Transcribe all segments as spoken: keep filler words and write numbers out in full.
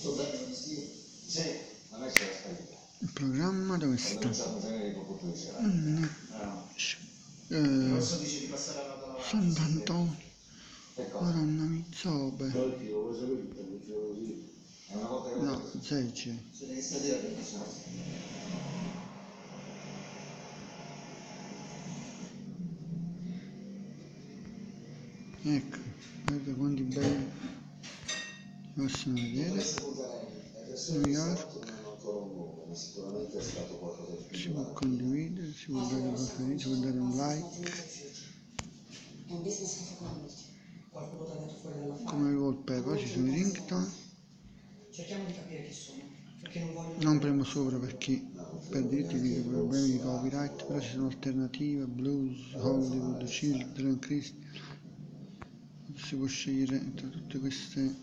Il programma dove sta? Mm, eh, Sant'Antonio, Corona Mizzobe, no, Zece. Ecco, guarda quanti belli possono vedere. New York, si può condividere, si può dare un preferito, si può dare un like. Come il wallpaper, ci sono i ringtone. Non premo sopra perché per diritti di problemi di copyright, però ci sono alternative, blues, Hollywood, children, Christian. Si può scegliere tra tutte queste.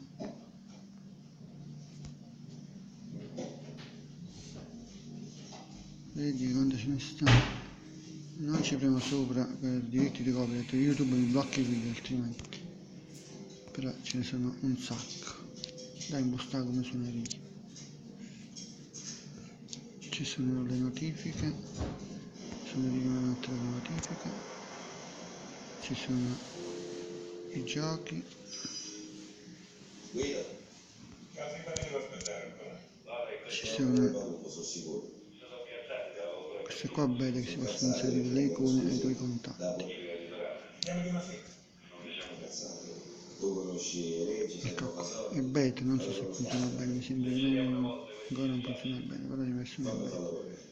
Vedi quando ce ne sta. Non ci premo sopra per diritti di copyright, YouTube mi blocca i video altrimenti. Però ce ne sono un sacco. Da impostare come suoneria. Ci sono le notifiche, suoneria un'altra notifica. Ci sono i giochi. Ci sono queste qua belle che si possono inserire le icone ai tuoi contatti. Ecco qua, è beta, non so se funziona bene, mi sembra che non, ancora non funziona bene, però deve essere una beta.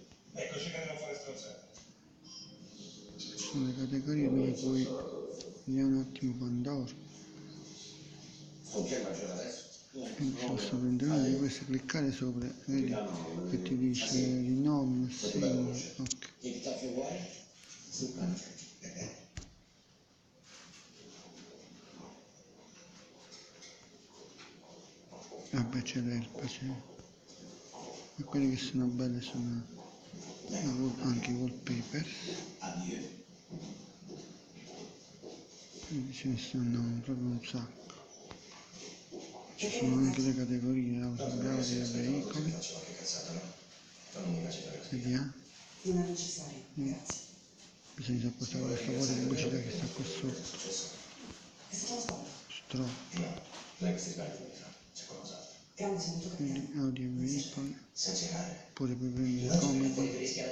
Sono le categorie dove poi vediamo un attimo Pandora. E ci posso prendere una di queste, cliccare sopra, vedi che ti dice rinnovi, assegni, ok. Vabbè c'è l'elpa, c'è. E quelle che sono belle sono anche i wallpaper. Quindi ce ne stanno proprio un sacco. Ci sono anche le categorie, autografie e veicoli. Vediamo. Non è necessario, grazie. Bisogna sopportare questa vuota pubblicità che sta qua sotto. Stop. Quindi audio e veicoli. Oppure puoi prendere comedy.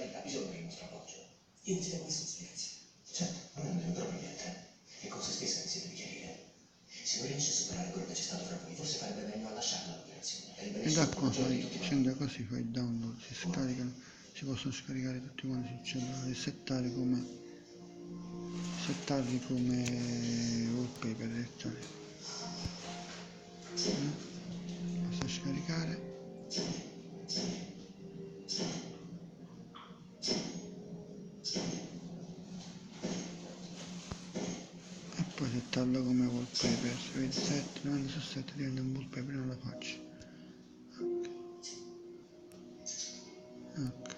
Certo, non è proprio niente. E con se stessa che si deve chiarire. Se non riesce a superare quello che c'è stato fra voi, forse farebbe meglio a lasciarla l'operazione. E da qua fai, scende così, fai il download, si scaricano, si possono scaricare tutti quanti sul cellulare e settare come, settarli come wallpaper direttamente. Basta scaricare. E poi settarlo come wallpaper, se vedi sette, novanta su sette diventa un wallpaper, non la faccio. Ok. Ok.